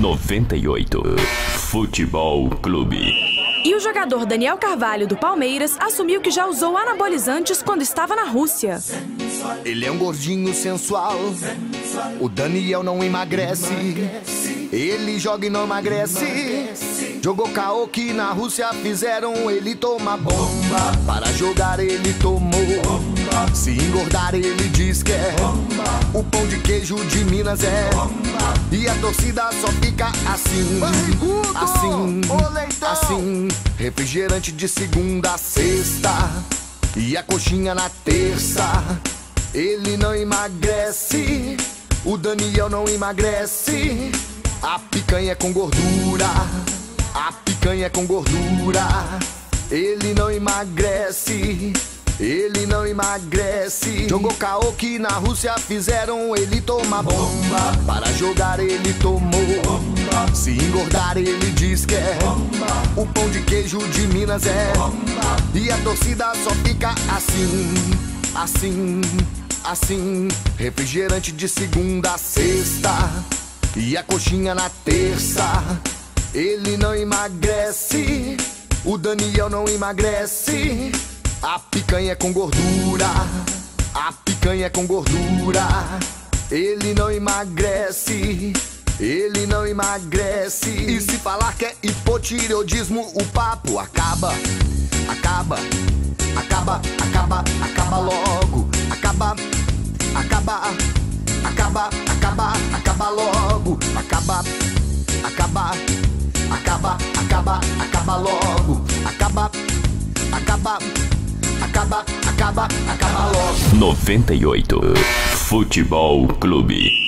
98 Futebol Clube. E o jogador Daniel Carvalho, do Palmeiras, assumiu que já usou anabolizantes quando estava na Rússia. Ele é um gordinho sensual, o Daniel não emagrece. Ele joga e não emagrece. Jogou caô que na Rússia fizeram ele tomar bomba. Para jogar ele tomou bomba. Se engordar ele diz que é bomba. O pão de queijo de Minas é bomba. E a torcida só fica assim, assim, assim. Refrigerante de segunda a sexta e a coxinha na terça. Ele não emagrece, o Daniel não emagrece. A picanha é com gordura, a picanha é com gordura. Ele não emagrece, ele não emagrece. Jogou caô que na Rússia fizeram ele tomar bomba. Para jogar ele tomou bomba. Se engordar ele diz que é bomba. O pão de queijo de Minas é bomba. E a torcida só fica assim, assim, assim. Refrigerante de segunda a sexta e a coxinha na terça. Ele não emagrece, o Daniel não emagrece. A picanha é com gordura, a picanha é com gordura. Ele não emagrece, ele não emagrece. E se falar que é hipotireoidismo, o papo acaba, acaba, acaba, acaba, acaba logo. Acaba, acaba, acaba, acaba, acaba logo. Acaba, acaba, acaba, acaba, acaba logo. Acaba, acaba, acaba, acaba, acaba logo. 98 Futebol Clube.